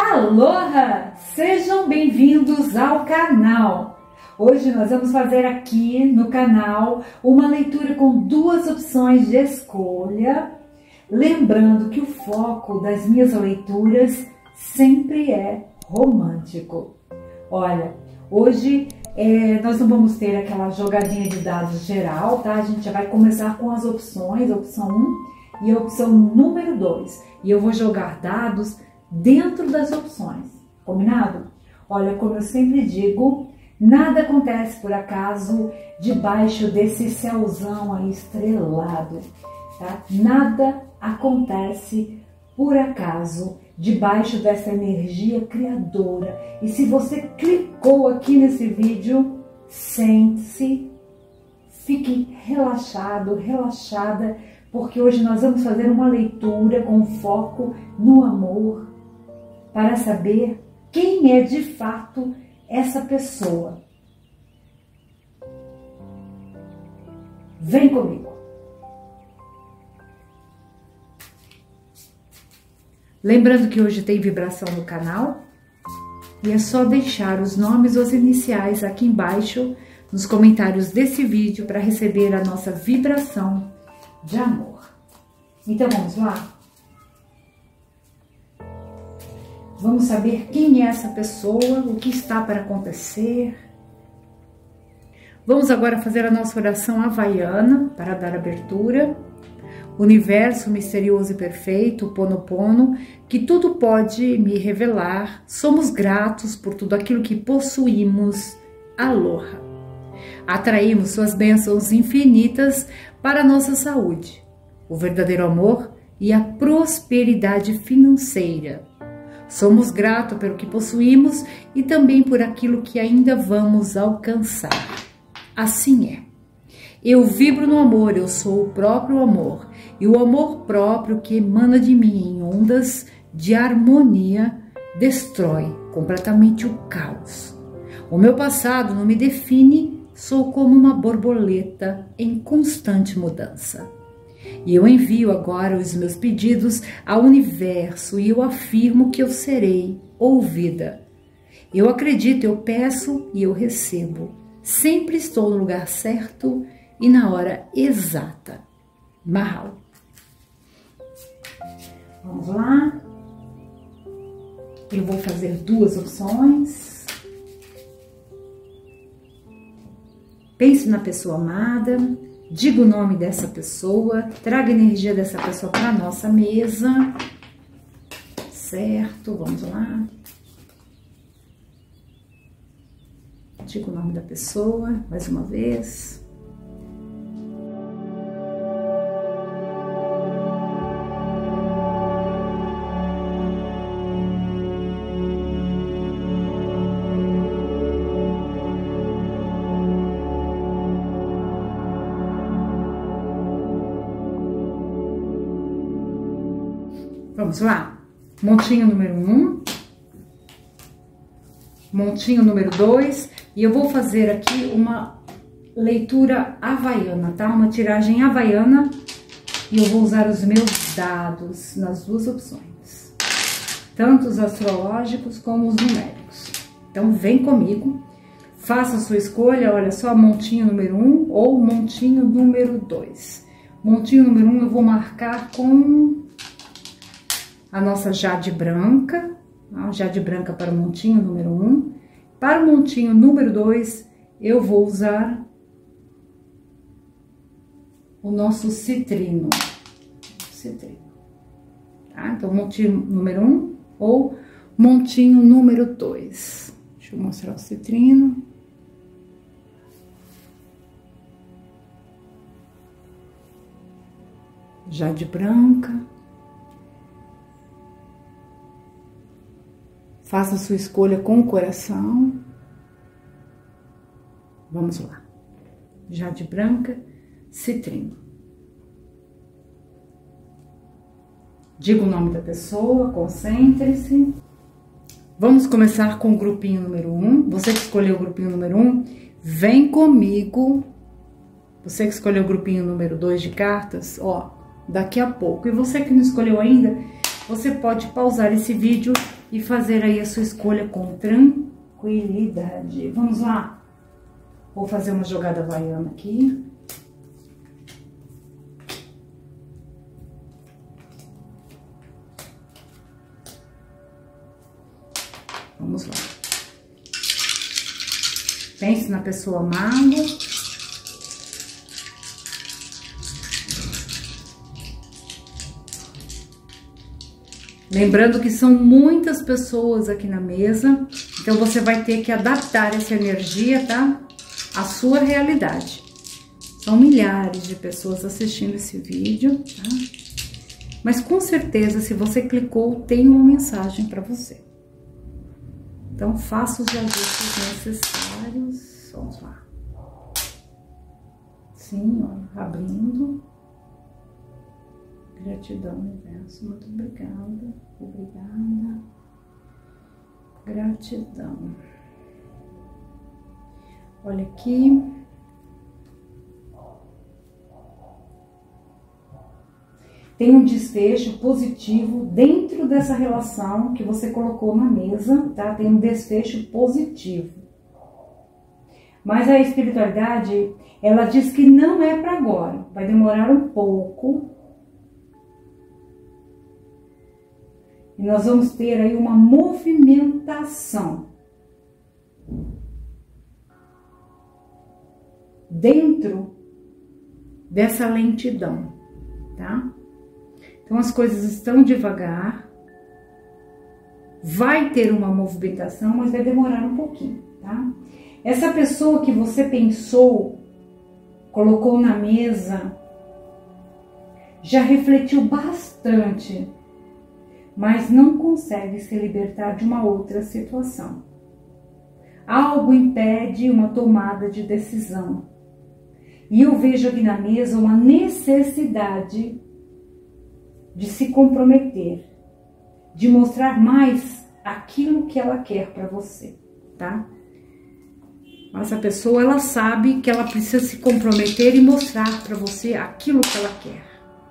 Aloha! Sejam bem-vindos ao canal. Hoje nós vamos fazer aqui no canal uma leitura com duas opções de escolha. Lembrando que o foco das minhas leituras sempre é romântico. Olha, hoje nós não vamos ter aquela jogadinha de dados geral, tá? A gente já vai começar com as opções, a opção 1 e a opção número 2. E eu vou jogar dados dentro das opções, combinado? Olha, como eu sempre digo, nada acontece por acaso debaixo desse céuzão aí estrelado, tá? Nada acontece por acaso debaixo dessa energia criadora. E se você clicou aqui nesse vídeo, sente-se, fique relaxado, relaxada, porque hoje nós vamos fazer uma leitura com foco no amor, para saber quem é de fato essa pessoa. Vem comigo. Lembrando que hoje tem vibração no canal e é só deixar os nomes ou as iniciais aqui embaixo nos comentários desse vídeo para receber a nossa vibração de amor. Então vamos lá? Vamos saber quem é essa pessoa, o que está para acontecer. Vamos agora fazer a nossa oração havaiana para dar abertura. Universo misterioso e perfeito, Ponopono, que tudo pode me revelar. Somos gratos por tudo aquilo que possuímos. Aloha. Atraímos suas bênçãos infinitas para a nossa saúde, o verdadeiro amor e a prosperidade financeira. Somos gratos pelo que possuímos e também por aquilo que ainda vamos alcançar. Assim é. Eu vibro no amor, eu sou o próprio amor. E o amor próprio que emana de mim em ondas de harmonia destrói completamente o caos. O meu passado não me define, sou como uma borboleta em constante mudança. E eu envio agora os meus pedidos ao universo e eu afirmo que eu serei ouvida. Eu acredito, eu peço e eu recebo. Sempre estou no lugar certo e na hora exata. Mahalo. Vamos lá. Eu vou fazer duas opções. Pense na pessoa amada. Diga o nome dessa pessoa, traga a energia dessa pessoa para a nossa mesa, certo? Vamos lá. Diga o nome da pessoa, mais uma vez. Vamos lá, montinho número 1, montinho número 2, e eu vou fazer aqui uma leitura havaiana, tá? Uma tiragem havaiana, e eu vou usar os meus dados nas duas opções, tanto os astrológicos como os numéricos. Então vem comigo, faça a sua escolha, olha só, montinho número 1 ou montinho número 2. Montinho número 1 eu vou marcar com a nossa jade branca, a jade branca para o montinho número 1. Para o montinho número 2, eu vou usar o nosso citrino. Tá? Então, montinho número 1 ou montinho número 2. Deixa eu mostrar o citrino. Jade branca. Faça a sua escolha com o coração. Vamos lá. Jade branca, citrino. Diga o nome da pessoa, concentre-se. Vamos começar com o grupinho número 1. Você que escolheu o grupinho número 1, vem comigo. Você que escolheu o grupinho número 2 de cartas, ó, daqui a pouco. E você que não escolheu ainda, você pode pausar esse vídeo e fazer aí a sua escolha com tranquilidade. Vamos lá? Vou fazer uma jogada havaiana aqui. Vamos lá. Pense na pessoa amada. Lembrando que são muitas pessoas aqui na mesa, então você vai ter que adaptar essa energia, tá? À sua realidade. São milhares de pessoas assistindo esse vídeo, tá? Mas com certeza, se você clicou, tem uma mensagem para você. Então, faça os ajustes necessários. Vamos lá. Sim, ó, abrindo. Gratidão, universo. Muito obrigada. Obrigada. Gratidão. Olha aqui. Tem um desfecho positivo dentro dessa relação que você colocou na mesa, tá? Tem um desfecho positivo. Mas a espiritualidade, ela diz que não é para agora. Vai demorar um pouco. E nós vamos ter aí uma movimentação dentro dessa lentidão, tá? Então as coisas estão devagar, vai ter uma movimentação, mas vai demorar um pouquinho, tá? Essa pessoa que você pensou, colocou na mesa, já refletiu bastante, mas não consegue se libertar de uma outra situação. Algo impede uma tomada de decisão. E eu vejo aqui na mesa uma necessidade de se comprometer, de mostrar mais aquilo que ela quer para você, tá? Mas a pessoa, ela sabe que ela precisa se comprometer e mostrar para você aquilo que ela quer.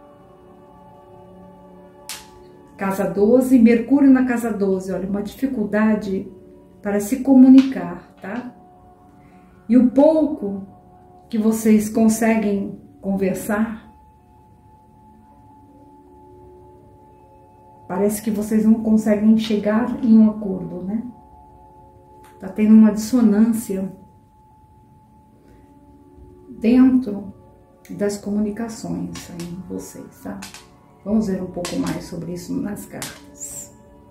Casa 12, Mercúrio na casa 12, olha, uma dificuldade para se comunicar, tá? E o pouco que vocês conseguem conversar, parece que vocês não conseguem chegar em um acordo, né? Tá tendo uma dissonância dentro das comunicações aí em vocês, tá? Vamos ver um pouco mais sobre isso nas cartas.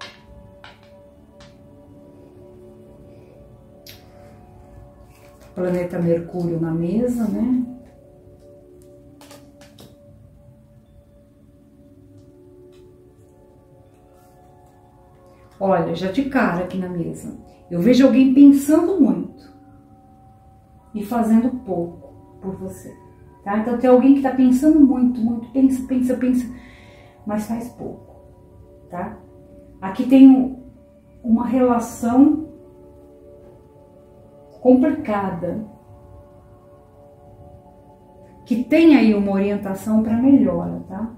Planeta Mercúrio na mesa, né? Olha, já de cara aqui na mesa, eu vejo alguém pensando muito e fazendo pouco por você, tá? Então tem alguém que tá pensando muito, pensa, mas faz pouco, tá? Aqui tem uma relação complicada, que tem aí uma orientação para melhora, tá?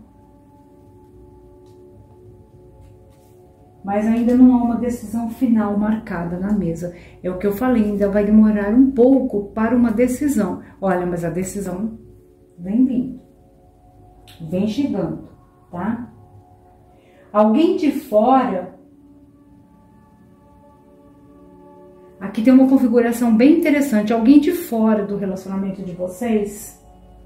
Mas ainda não há uma decisão final marcada na mesa. É o que eu falei, ainda vai demorar um pouco para uma decisão. Olha, mas a decisão vem vindo, vem chegando, tá? Alguém de fora, aqui tem uma configuração bem interessante, alguém de fora do relacionamento de vocês,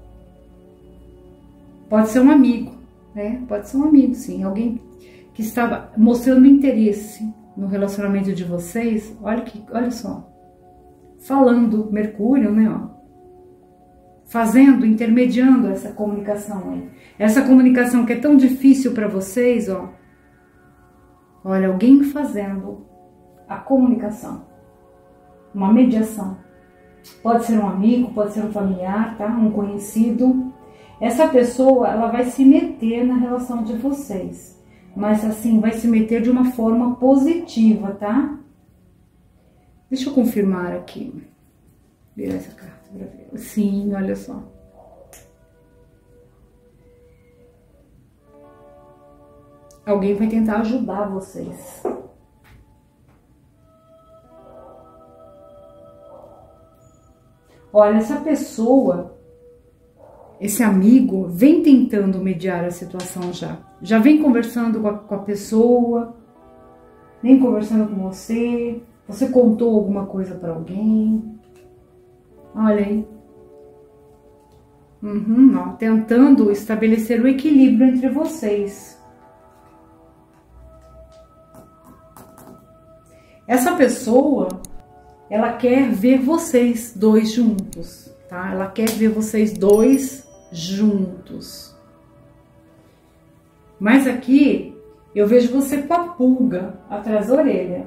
pode ser um amigo, né? Pode ser um amigo, sim, alguém que estava mostrando interesse no relacionamento de vocês, olha só, falando Mercúrio, né, ó, fazendo, intermediando essa comunicação aí, essa comunicação que é tão difícil para vocês, ó, olha, alguém fazendo a comunicação, uma mediação, pode ser um amigo, pode ser um familiar, tá, um conhecido, essa pessoa, ela vai se meter na relação de vocês, mas assim, vai se meter de uma forma positiva, tá? Deixa eu confirmar aqui. Virar essa carta pra ver. Sim, olha só. Alguém vai tentar ajudar vocês. Olha, essa pessoa, esse amigo, vem tentando mediar a situação já. Já vem conversando com a pessoa, vem conversando com você. Você contou alguma coisa para alguém. Olha aí. Ó, tentando estabelecer o equilíbrio entre vocês. Essa pessoa, ela quer ver vocês dois juntos, tá? Ela quer ver vocês dois juntos. Mas aqui, eu vejo você com a pulga atrás da orelha.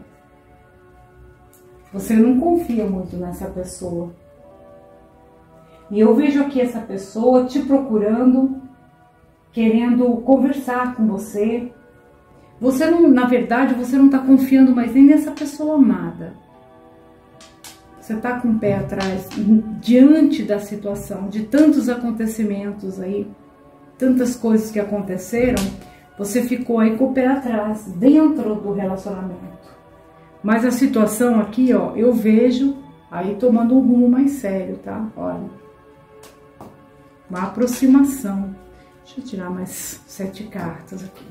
Você não confia muito nessa pessoa. E eu vejo aqui essa pessoa te procurando, querendo conversar com você. Você não, na verdade, você não está confiando mais nem nessa pessoa amada. Você está com o pé atrás, diante da situação, de tantos acontecimentos aí, tantas coisas que aconteceram, você ficou aí com o pé atrás, dentro do relacionamento. Mas a situação aqui, ó, eu vejo aí tomando um rumo mais sério, tá? Olha. Uma aproximação. Deixa eu tirar mais 7 cartas aqui.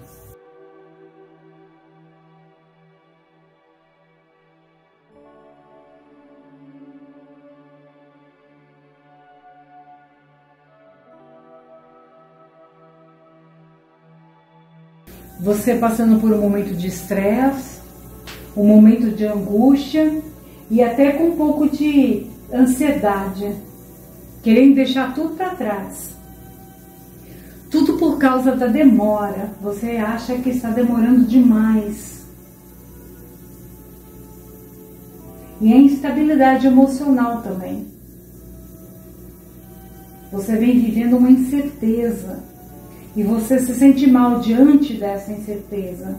Você passando por um momento de estresse, um momento de angústia e até com um pouco de ansiedade. Querendo deixar tudo para trás. Tudo por causa da demora. Você acha que está demorando demais. E a instabilidade emocional também. Você vem vivendo uma incerteza. E você se sente mal diante dessa incerteza.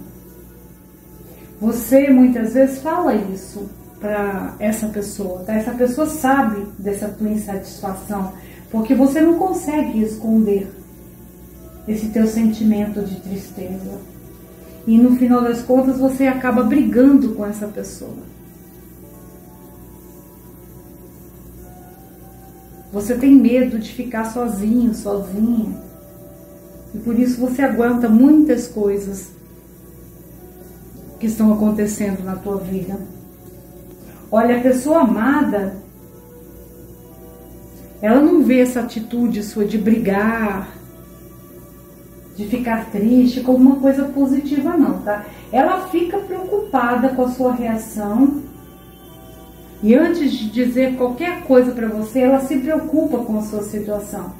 Você muitas vezes fala isso para essa pessoa, tá? Essa pessoa sabe dessa tua insatisfação, porque você não consegue esconder esse teu sentimento de tristeza. E no final das contas você acaba brigando com essa pessoa. Você tem medo de ficar sozinho, sozinha. E por isso você aguenta muitas coisas que estão acontecendo na tua vida. Olha, a pessoa amada, ela não vê essa atitude sua de brigar, de ficar triste como uma coisa positiva não, tá? Ela fica preocupada com a sua reação e antes de dizer qualquer coisa para você, ela se preocupa com a sua situação.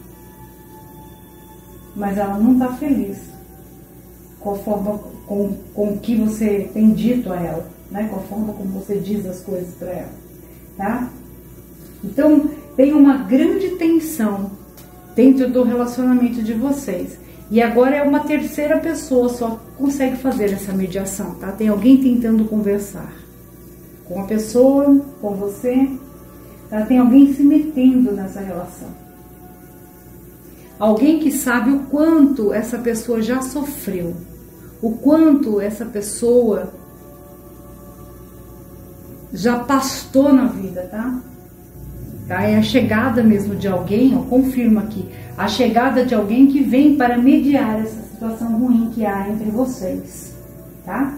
Mas ela não está feliz com a forma com que você tem dito a ela, né? Com a forma como você diz as coisas para ela, tá? Então, tem uma grande tensão dentro do relacionamento de vocês. E agora é uma terceira pessoa só que consegue fazer essa mediação, tá? Tem alguém tentando conversar com a pessoa, com você, tá? Tem alguém se metendo nessa relação. Alguém que sabe o quanto essa pessoa já sofreu, o quanto essa pessoa já pastou na vida, tá? É a chegada mesmo de alguém, ó, confirma aqui, a chegada de alguém que vem para mediar essa situação ruim que há entre vocês, tá?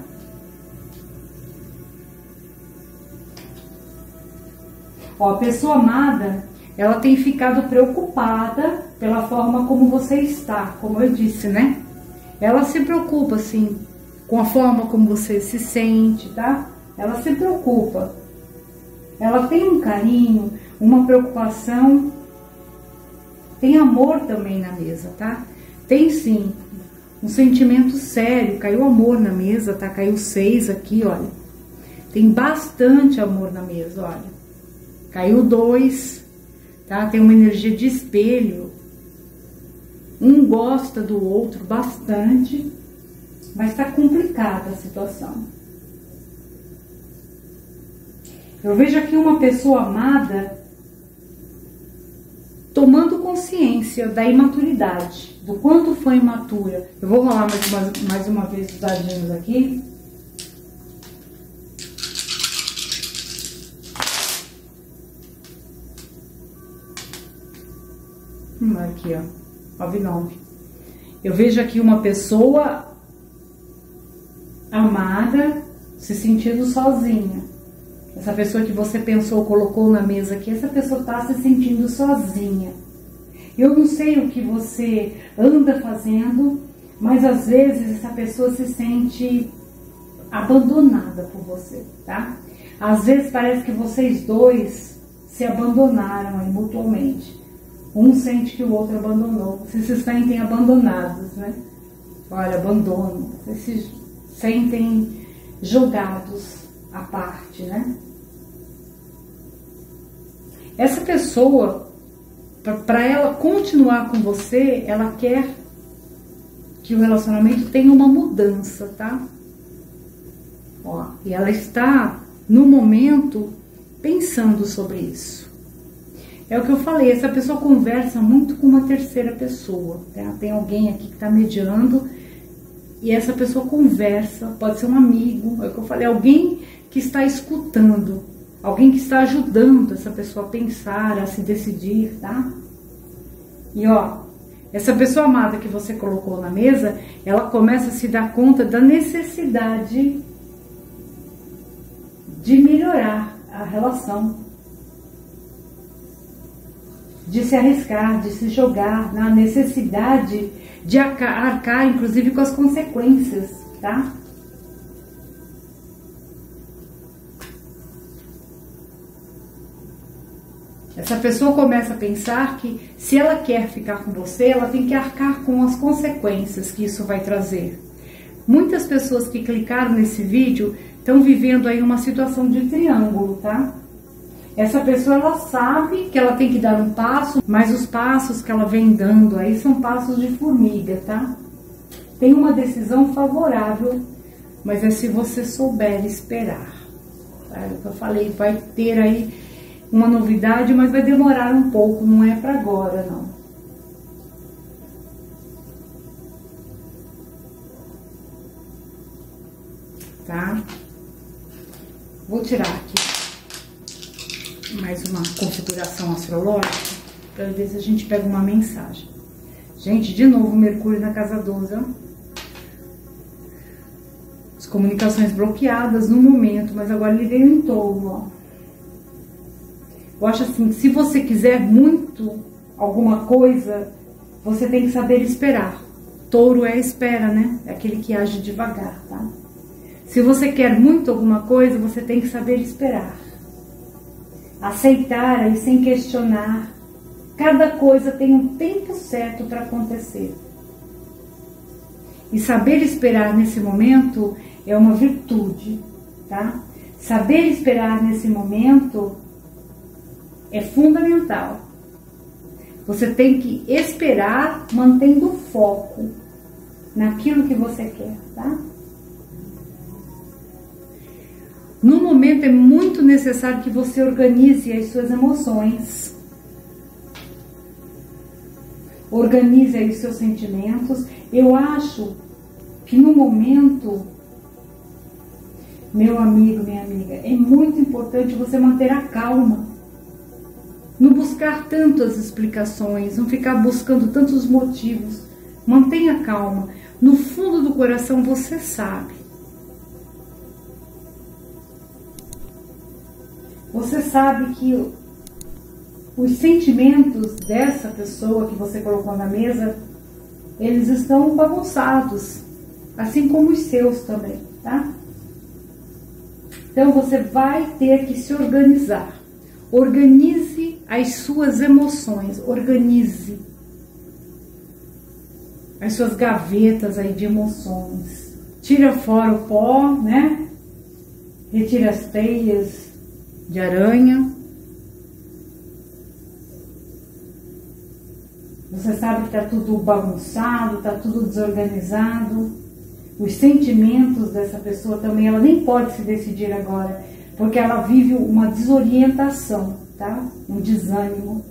Ó, a pessoa amada, ela tem ficado preocupada pela forma como você está, como eu disse, né? Ela se preocupa, assim, com a forma como você se sente, tá? Ela se preocupa. Ela tem um carinho, uma preocupação. Tem amor também na mesa, tá? Tem sim, um sentimento sério. Caiu amor na mesa, tá? Caiu 6 aqui, olha. Tem bastante amor na mesa, olha. Caiu 2, tá? Tem uma energia de espelho. Um gosta do outro bastante, mas tá complicada a situação. Eu vejo aqui uma pessoa amada tomando consciência da imaturidade, do quanto foi imatura. Eu vou rolar mais uma vez os dadinhos aqui. Aqui, ó. 9. Eu vejo aqui uma pessoa amada se sentindo sozinha. Essa pessoa que você pensou, colocou na mesa aqui, essa pessoa está se sentindo sozinha. Eu não sei o que você anda fazendo, mas às vezes essa pessoa se sente abandonada por você, tá? Às vezes parece que vocês dois se abandonaram aí mutuamente. Um sente que o outro abandonou. Vocês se sentem abandonados, né? Olha, abandono. Vocês se sentem jogados à parte, né? Essa pessoa, para ela continuar com você, ela quer que o relacionamento tenha uma mudança, tá? Ó, e ela está, no momento, pensando sobre isso. É o que eu falei, essa pessoa conversa muito com uma terceira pessoa, tá? Tem alguém aqui que está mediando e essa pessoa conversa, pode ser um amigo, é o que eu falei, alguém que está escutando, alguém que está ajudando essa pessoa a pensar, a se decidir, tá? E ó, essa pessoa amada que você colocou na mesa, ela começa a se dar conta da necessidade de melhorar a relação, de se arriscar, de se jogar, na necessidade de arcar, inclusive, com as consequências, tá? Essa pessoa começa a pensar que se ela quer ficar com você, ela tem que arcar com as consequências que isso vai trazer. Muitas pessoas que clicaram nesse vídeo estão vivendo aí uma situação de triângulo, tá? Essa pessoa, ela sabe que ela tem que dar um passo, mas os passos que ela vem dando aí são passos de formiga, tá? Tem uma decisão favorável, mas é se você souber esperar. Tá? É o que eu falei, vai ter aí uma novidade, mas vai demorar um pouco, não é para agora, não. Tá? Vou tirar aqui mais uma configuração astrológica para ver se a gente pega uma mensagem. Gente, de novo, Mercúrio na casa 12, ó. As comunicações bloqueadas no momento, mas agora ele veio em Touro, ó. Eu acho assim, se você quiser muito alguma coisa, você tem que saber esperar. Touro é a espera, né? É aquele que age devagar, tá? Se você quer muito alguma coisa, você tem que saber esperar. Aceitar aí sem questionar. Cada coisa tem um tempo certo para acontecer. E saber esperar nesse momento é uma virtude, tá? Saber esperar nesse momento é fundamental. Você tem que esperar mantendo o foco naquilo que você quer, tá? No momento é muito necessário que você organize as suas emoções. Organize aí os seus sentimentos. Eu acho que no momento, meu amigo, minha amiga, é muito importante você manter a calma. Não buscar tantas explicações, não ficar buscando tantos motivos. Mantenha calma. No fundo do coração você sabe. Você sabe que os sentimentos dessa pessoa que você colocou na mesa, eles estão bagunçados, assim como os seus também, tá? Então você vai ter que se organizar. Organize as suas emoções, organize as suas gavetas aí de emoções. Tira fora o pó, né? Retira as teias de aranha. Você sabe que está tudo bagunçado, está tudo desorganizado. Os sentimentos dessa pessoa também, ela nem pode se decidir agora, porque ela vive uma desorientação, tá? Um desânimo.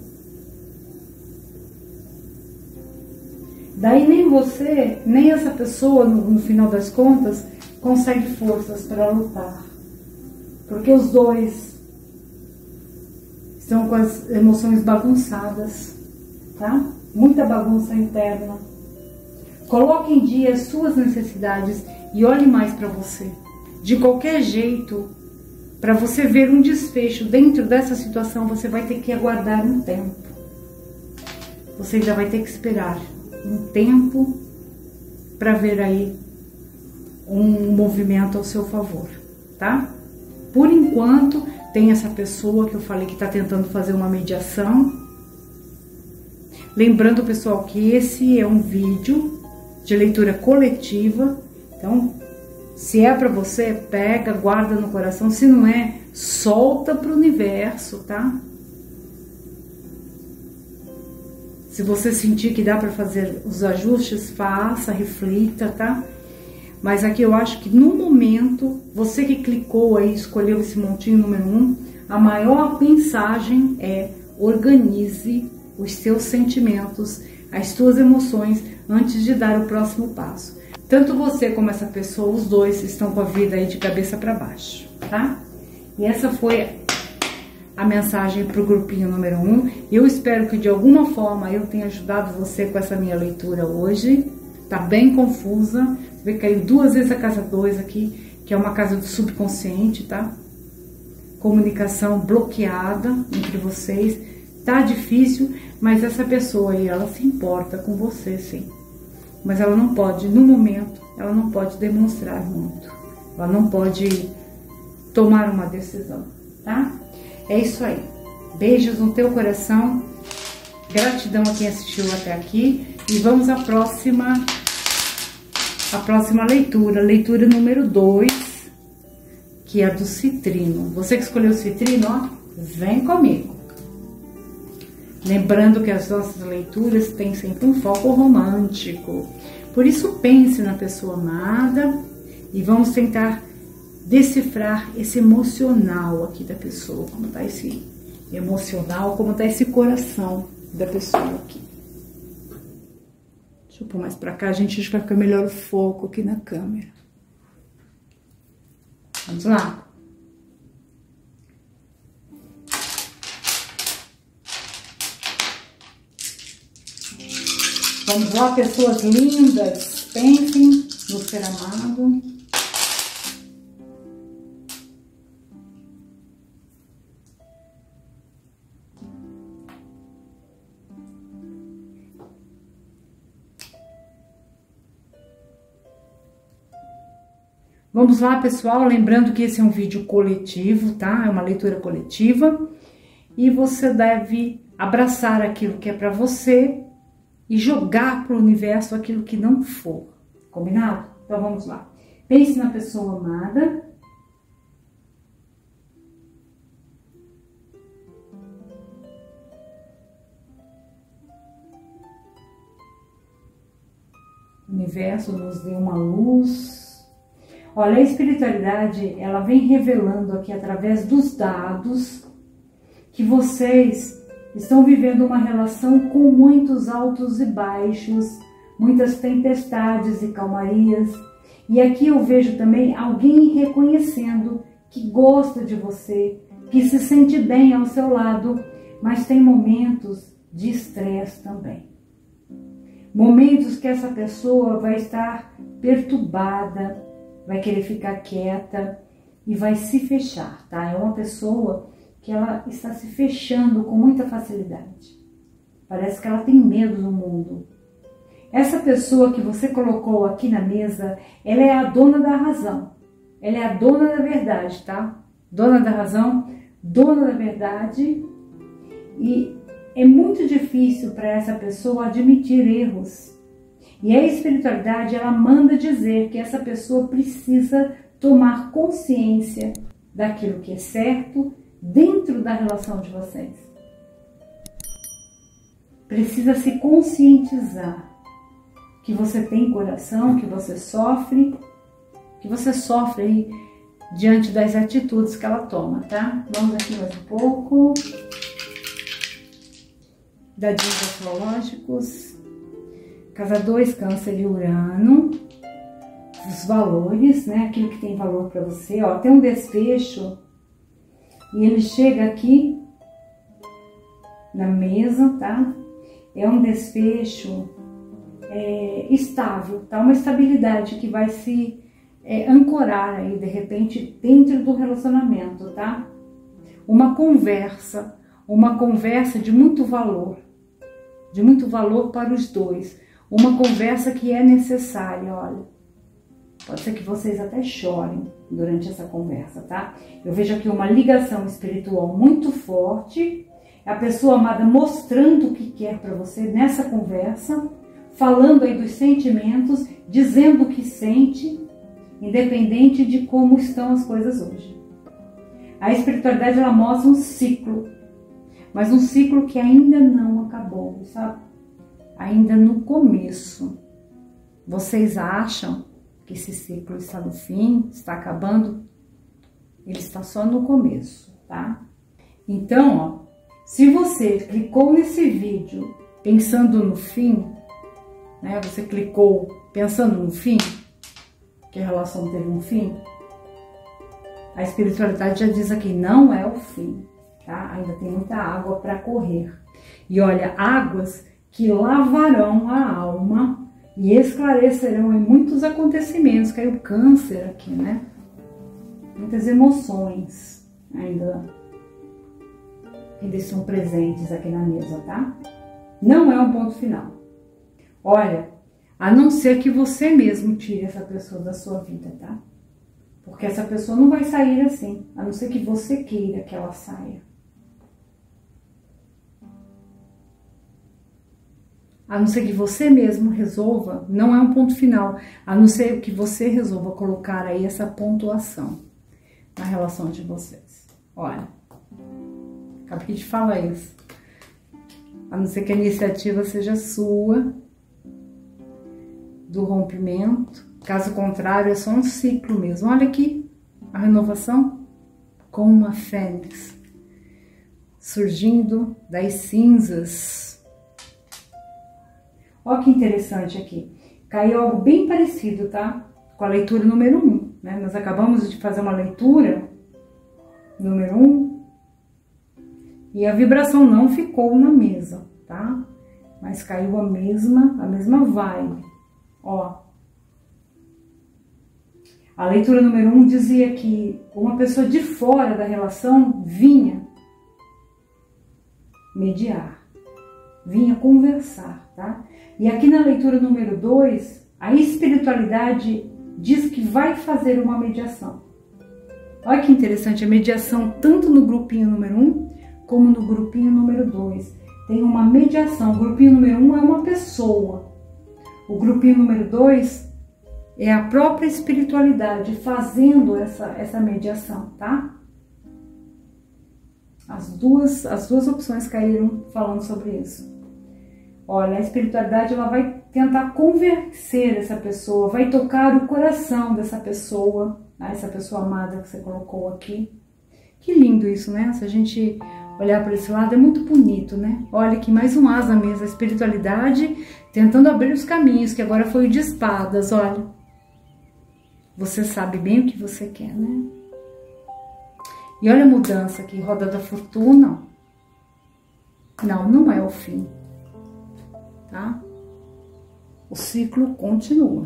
Daí nem você, nem essa pessoa, no final das contas, consegue forças para lutar. Porque os dois estão com as emoções bagunçadas, tá? muita bagunça interna. Coloque em dia as suas necessidades e olhe mais para você. De qualquer jeito, para você ver um desfecho dentro dessa situação, você vai ter que aguardar um tempo. Você ainda vai ter que esperar um tempo para ver aí um movimento ao seu favor, tá? Por enquanto, tem essa pessoa que eu falei que está tentando fazer uma mediação. Lembrando, pessoal, que esse é um vídeo de leitura coletiva. Então, se é para você, pega, guarda no coração. Se não é, solta para o universo, tá? Se você sentir que dá para fazer os ajustes, faça, reflita, tá? Mas aqui eu acho que no momento, você que clicou aí, escolheu esse montinho número 1, a maior mensagem é: organize os seus sentimentos, as suas emoções, antes de dar o próximo passo. Tanto você como essa pessoa, os dois estão com a vida aí de cabeça para baixo, tá? E essa foi a mensagem para o grupinho número 1. Eu espero que de alguma forma eu tenha ajudado você com essa minha leitura hoje. Tá bem confusa. Você vê que caiu 2 vezes a casa 2 aqui, que é uma casa do subconsciente, tá? Comunicação bloqueada entre vocês. Tá difícil, mas essa pessoa aí, ela se importa com você, sim. Mas ela não pode, no momento, ela não pode demonstrar muito. Ela não pode tomar uma decisão, tá? É isso aí. Beijos no teu coração. Gratidão a quem assistiu até aqui. E vamos à próxima leitura. Leitura número 2, que é a do citrino. Você que escolheu o citrino, ó, vem comigo. Lembrando que as nossas leituras têm sempre um foco romântico. Por isso, pense na pessoa amada e vamos tentar decifrar esse emocional aqui da pessoa. Como tá esse emocional, como tá esse coração da pessoa aqui. Deixa eu pôr mais pra cá, gente, acho que vai ficar melhor o foco aqui na câmera. Vamos lá. Vamos lá, pessoas lindas, pensem no ser amado. Vamos lá, pessoal, lembrando que esse é um vídeo coletivo, tá? É uma leitura coletiva e você deve abraçar aquilo que é para você e jogar para o universo aquilo que não for, combinado? Então vamos lá. Pense na pessoa amada. O universo nos deu uma luz. Olha, a espiritualidade, ela vem revelando aqui através dos dados que vocês estão vivendo uma relação com muitos altos e baixos, muitas tempestades e calmarias. E aqui eu vejo também alguém reconhecendo que gosta de você, que se sente bem ao seu lado, mas tem momentos de estresse também. Momentos que essa pessoa vai estar perturbada, vai querer ficar quieta e vai se fechar, tá? É uma pessoa que ela está se fechando com muita facilidade. Parece que ela tem medo do mundo. Essa pessoa que você colocou aqui na mesa, ela é a dona da razão. Ela é a dona da verdade, tá? Dona da razão, dona da verdade. E é muito difícil para essa pessoa admitir erros. E a espiritualidade, ela manda dizer que essa pessoa precisa tomar consciência daquilo que é certo dentro da relação de vocês. Precisa se conscientizar que você tem coração, que você sofre aí diante das atitudes que ela toma, tá? Vamos aqui mais um pouco. Dadinhos astrológicos. Casa 2, Câncer e Urano. Os valores, né? Aquilo que tem valor para você. Ó, tem um desfecho e ele chega aqui na mesa, tá? é um desfecho estável, tá? Uma estabilidade que vai se ancorar aí, de repente, dentro do relacionamento, tá? Uma conversa de muito valor para os dois, uma conversa que é necessária, olha. Pode ser que vocês até chorem durante essa conversa, tá? Eu vejo aqui uma ligação espiritual muito forte, a pessoa amada mostrando o que quer para você nessa conversa, falando aí dos sentimentos, dizendo o que sente, independente de como estão as coisas hoje. A espiritualidade, ela mostra um ciclo, mas um ciclo que ainda não acabou, sabe? Ainda no começo. Vocês acham que esse ciclo está no fim, está acabando? Ele está só no começo, tá? Então, ó, se você clicou nesse vídeo pensando no fim, né? Você clicou pensando no fim, que a relação teve um fim, a espiritualidade já diz aqui, não é o fim, tá? Ainda tem muita água para correr. E olha, águas que lavarão a alma e esclarecerão em muitos acontecimentos. Caiu Câncer aqui, né? Muitas emoções ainda estão presentes aqui na mesa, tá? Não é um ponto final. Olha, a não ser que você mesmo tire essa pessoa da sua vida, tá? Porque essa pessoa não vai sair assim, a não ser que você queira que ela saia. A não ser que você mesmo resolva, não é um ponto final, a não ser que você resolva colocar aí essa pontuação na relação de vocês. Olha, acabei de falar isso. A não ser que a iniciativa seja sua, do rompimento. Caso contrário, é só um ciclo mesmo. Olha aqui, a renovação com uma fênix surgindo das cinzas. Olha que interessante aqui. Caiu algo bem parecido, tá? Com a leitura número 1, né? Nós acabamos de fazer uma leitura número 1 e a vibração não ficou na mesa, tá? Mas caiu a mesma vibe. Ó. A leitura número 1 dizia que uma pessoa de fora da relação vinha mediar, vinha conversar, tá? E aqui na leitura número 2, a espiritualidade diz que vai fazer uma mediação. Olha que interessante, a mediação tanto no grupinho número 1 como no grupinho número 2. Tem uma mediação, o grupinho número 1 é uma pessoa, o grupinho número 2 é a própria espiritualidade fazendo essa mediação, tá? As duas opções caíram falando sobre isso. Olha, a espiritualidade, ela vai tentar convencer essa pessoa, vai tocar o coração dessa pessoa, tá? Essa pessoa amada que você colocou aqui. Que lindo isso, né? Se a gente olhar para esse lado, é muito bonito, né? Olha aqui, mais um asa mesmo, a espiritualidade tentando abrir os caminhos, que agora foi o de espadas, olha. Você sabe bem o que você quer, né? E olha a mudança aqui, roda da fortuna. Não, não é o fim, tá? O ciclo continua.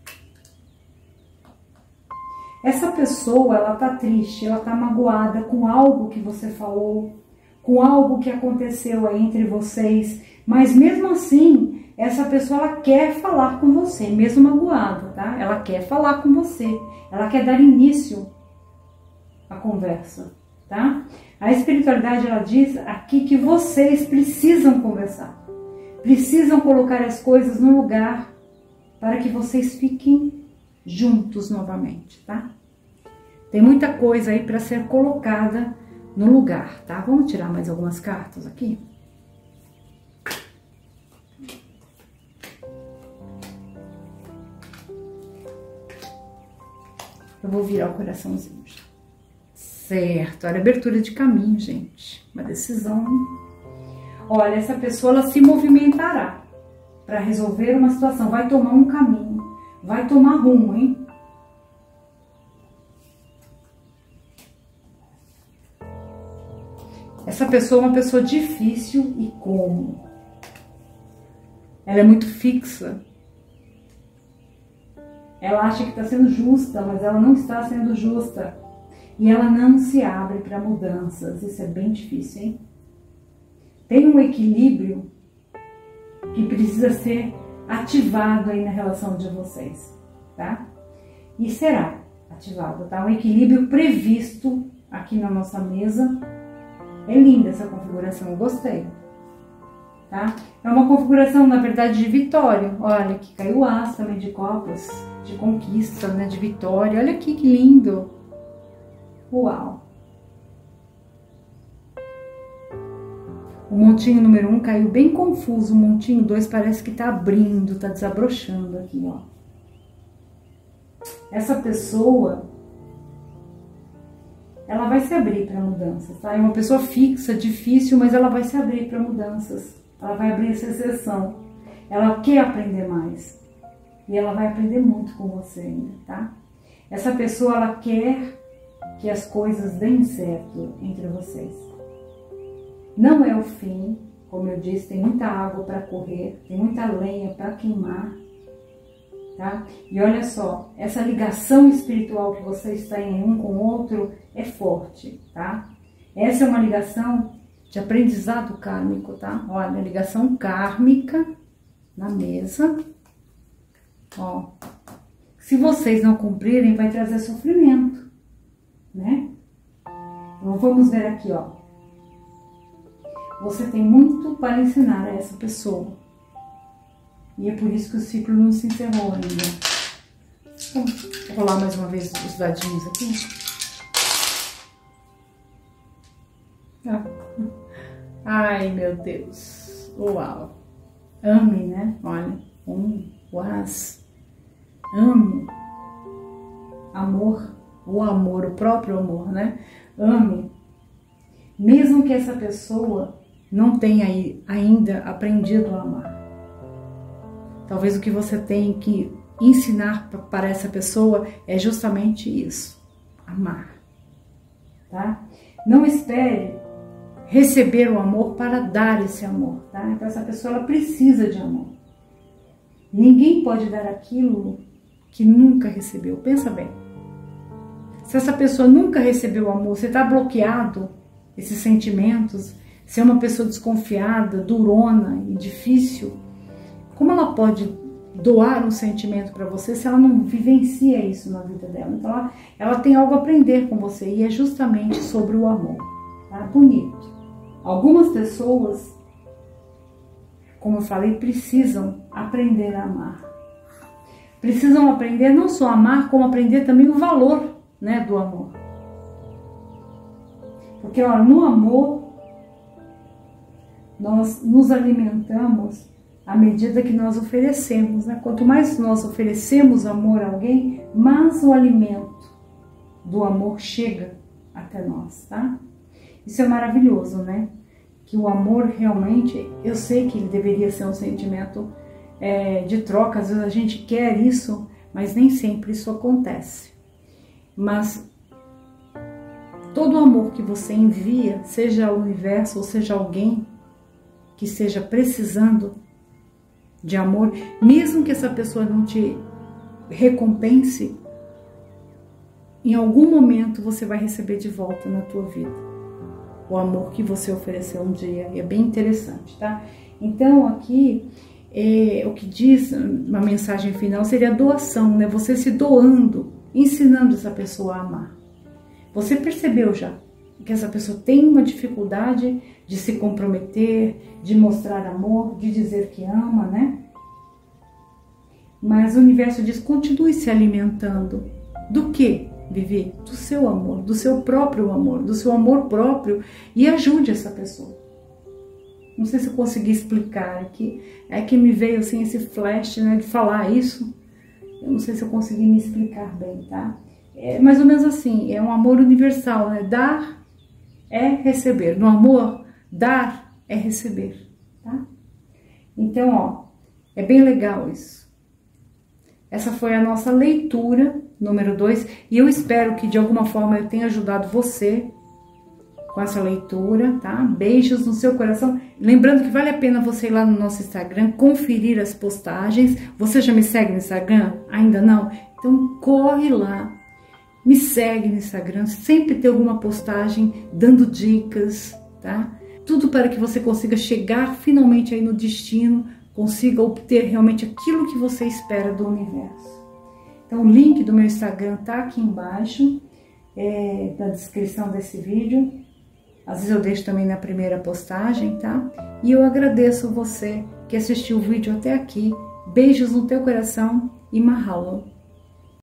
Essa pessoa, ela tá triste, ela tá magoada com algo que você falou, com algo que aconteceu aí entre vocês, mas mesmo assim, essa pessoa, ela quer falar com você, mesmo magoada, tá? Ela quer falar com você, ela quer dar início à conversa, tá? A espiritualidade, ela diz aqui que vocês precisam conversar, precisam colocar as coisas no lugar para que vocês fiquem juntos novamente, tá? Tem muita coisa aí para ser colocada no lugar, tá? Vamos tirar mais algumas cartas aqui? Eu vou virar o coraçãozinho. Certo, olha a abertura de caminho, gente. Uma decisão. Olha, essa pessoa, ela se movimentará para resolver uma situação. Vai tomar um caminho, vai tomar rumo, hein? Essa pessoa é uma pessoa difícil e como? ela é muito fixa. Ela acha que está sendo justa, mas ela não está sendo justa. E ela não se abre para mudanças. Isso é bem difícil, hein? Tem um equilíbrio que precisa ser ativado aí na relação de vocês, tá? E será ativado, tá? Um equilíbrio previsto aqui na nossa mesa. É linda essa configuração, eu gostei, tá? É uma configuração, na verdade, de vitória. Olha, aqui caiu o as também de copas, de conquista, né? De vitória. Olha aqui que lindo. Uau! O montinho número 1 caiu bem confuso. O montinho 2 parece que tá abrindo, tá desabrochando aqui, ó. Essa pessoa, ela vai se abrir para mudanças, tá? É uma pessoa fixa, difícil, mas ela vai se abrir para mudanças. Ela vai abrir essa exceção. Ela quer aprender mais. E ela vai aprender muito com você ainda, tá? Essa pessoa, ela quer que as coisas deem certo entre vocês. Não é o fim, como eu disse, tem muita água para correr, tem muita lenha para queimar, tá? E olha só, essa ligação espiritual que vocês têm um com o outro é forte, tá? Essa é uma ligação de aprendizado kármico, tá? Olha, ligação kármica na mesa, ó. Se vocês não cumprirem, vai trazer sofrimento, né? Então vamos ver aqui, ó. Você tem muito para ensinar a essa pessoa. E é por isso que o ciclo não se encerrou ainda. Vou rolar mais uma vez os dadinhos aqui. Ai, meu Deus. Uau. Ame, né? Olha. As. Ame. Amor. O amor, o próprio amor, né? Ame. Mesmo que essa pessoa não tenha ainda aprendido a amar. Talvez o que você tem que ensinar para essa pessoa é justamente isso. Amar. Tá? Não espere receber o amor para dar esse amor, tá? Então essa pessoa, ela precisa de amor. Ninguém pode dar aquilo que nunca recebeu. Pensa bem. Se essa pessoa nunca recebeu amor, você está bloqueado, esses sentimentos, se é uma pessoa desconfiada, durona e difícil, como ela pode doar um sentimento para você se ela não vivencia isso na vida dela? Então ela tem algo a aprender com você e é justamente sobre o amor, tá? Bonito. Algumas pessoas, como eu falei, precisam aprender a amar. Precisam aprender não só a amar, como aprender também o valor, né, do amor. Porque ó, no amor, nós nos alimentamos à medida que nós oferecemos, né? Quanto mais nós oferecemos amor a alguém, mais o alimento do amor chega até nós, tá? Isso é maravilhoso, né? Que o amor realmente, eu sei que ele deveria ser um sentimento de troca, às vezes a gente quer isso, mas nem sempre isso acontece. Mas todo o amor que você envia, seja ao universo ou seja alguém que esteja precisando de amor, mesmo que essa pessoa não te recompense, em algum momento você vai receber de volta na tua vida o amor que você ofereceu um dia. E é bem interessante, tá? Então aqui o que diz uma mensagem final seria a doação, né? Você se doando, ensinando essa pessoa a amar. Você percebeu já que essa pessoa tem uma dificuldade de se comprometer, de mostrar amor, de dizer que ama, né? Mas o universo diz, continue se alimentando. Do quê, Vivi? Do seu amor, do seu próprio amor, do seu amor próprio, e ajude essa pessoa. Não sei se eu consegui explicar aqui, é que me veio assim esse flash, né, de falar isso. Eu não sei se eu consegui me explicar bem, tá? É mais ou menos assim, é um amor universal, né? Dar é receber. No amor, dar é receber, tá? Então, ó, é bem legal isso. Essa foi a nossa leitura número 2 e eu espero que de alguma forma eu tenha ajudado você com essa leitura, tá? Beijos no seu coração. Lembrando que vale a pena você ir lá no nosso Instagram, conferir as postagens. Você já me segue no Instagram? Ainda não? Então corre lá, me segue no Instagram, sempre tem alguma postagem dando dicas, tá? Tudo para que você consiga chegar finalmente aí no destino, consiga obter realmente aquilo que você espera do universo. Então o link do meu Instagram tá aqui embaixo, na descrição desse vídeo. Às vezes eu deixo também na primeira postagem, tá? E eu agradeço você que assistiu o vídeo até aqui. Beijos no teu coração e mahalo.